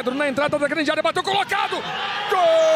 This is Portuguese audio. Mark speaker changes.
Speaker 1: Pedro na entrada da grande área, bateu colocado. Gol!